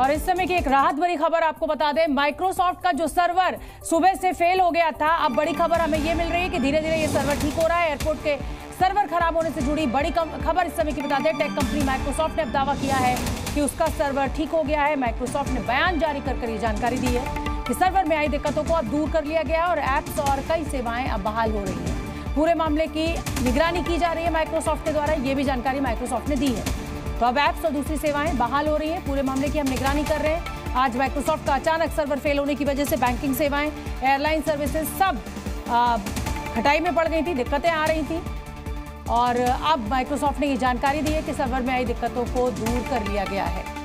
और इस समय की एक राहत भरी खबर आपको बता दें, माइक्रोसॉफ्ट का जो सर्वर सुबह से फेल हो गया था, अब बड़ी खबर हमें ये मिल रही है कि धीरे धीरे ये सर्वर ठीक हो रहा है। एयरपोर्ट के सर्वर खराब होने से जुड़ी बड़ी खबर इस समय की बता दें, टेक कंपनी माइक्रोसॉफ्ट ने अब दावा किया है कि उसका सर्वर ठीक हो गया है। माइक्रोसॉफ्ट ने बयान जारी कर ये जानकारी दी है कि सर्वर में आई दिक्कतों को अब दूर कर लिया गया और ऐप्स और कई सेवाएं अब बहाल हो रही हैं। पूरे मामले की निगरानी की जा रही है माइक्रोसॉफ्ट के द्वारा, ये भी जानकारी माइक्रोसॉफ्ट ने दी है। तो अब ऐप्स और दूसरी सेवाएं बहाल हो रही हैं। पूरे मामले की हम निगरानी कर रहे हैं। आज माइक्रोसॉफ्ट का अचानक सर्वर फेल होने की वजह से बैंकिंग सेवाएं, एयरलाइन सर्विसेज सब खटाई में पड़ गई थी, दिक्कतें आ रही थी और अब माइक्रोसॉफ्ट ने ये जानकारी दी है कि सर्वर में आई दिक्कतों को दूर कर लिया गया है।